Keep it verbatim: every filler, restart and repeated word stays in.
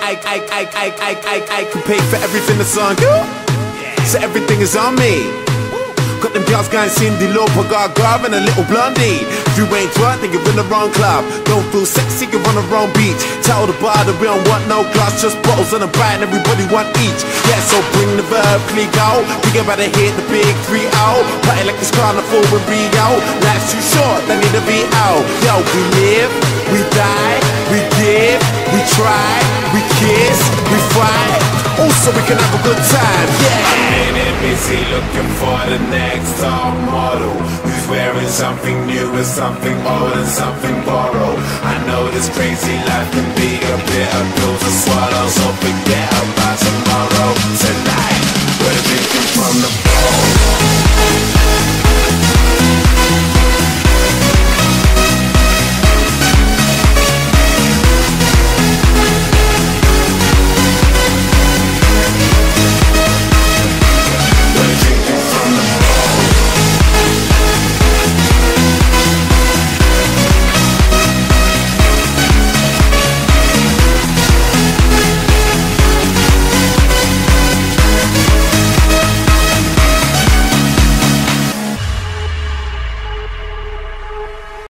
I, I, I, I, I, I, I can pay for everything that's on you. So everything is on me. Got them girls going Cindy Lauper, Gaga and a little blondie. If you ain't drunk, then you're in the wrong club. Don't feel sexy, you're on the wrong beach. Tell the bar that we don't want no glass, just bottles and a brand, everybody want each. Yeah, so bring the verb, click out. We about to hit the big three out. Party like it's carnival in Rio. Life's too short, they need to be out. Yo, we live, we die, we give, we try, we kiss, we fight. Also we can have a good time, yeah. I'm in it busy looking for the next top model who's wearing something new and something old and something borrowed. I know this crazy life can be a bitter pill to swallow, so forget